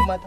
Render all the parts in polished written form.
mata.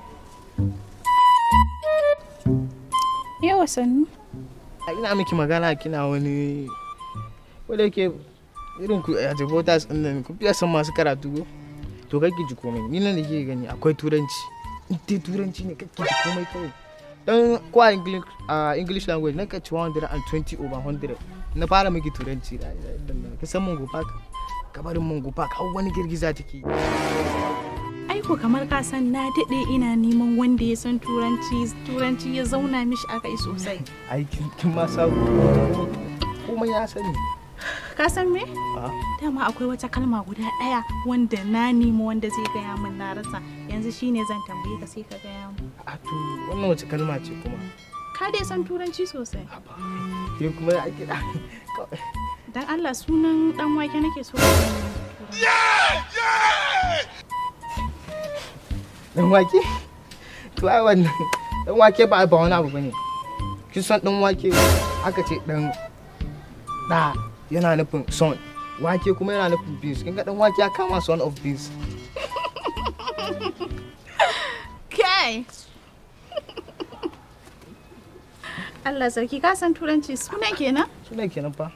Yawa sannu. Ina miki magana kina wani wanda yake irin ku a jabotas din nan ku fiye san masu karatu ko to kake ji komai ni nan da ke gani akwai turanci ita turanci ne kake ji komai kawai dan ko a English language na ka ci 120 over 100 na fara miki turanci da ka san mun gofa ka barin mun gofa ka wani girgiza take Aiko kamar ka san na dade ina neman wanda ya san turanci ya zauna mishi akai sosai kin ma sabu komai ya sani ka san me dama akwai wata kalma guda daya wanda na nemi wanda zai gaya min na rasa yanzu shine zan tambaye ka sai ka gaya min a to wannan wace kalma ce kuma ka dai san turanci sosai ke kuma ake dan Allah sunan dan wake nake so dan wake to ai wannan dan wake ba wani abu bane kin san dan wake aka ce dan da yana nufin son wake kuma yana nufin beans kin ga dan wake ya kama son of beans kai Allah sarki ka san turanci sunan kenan fa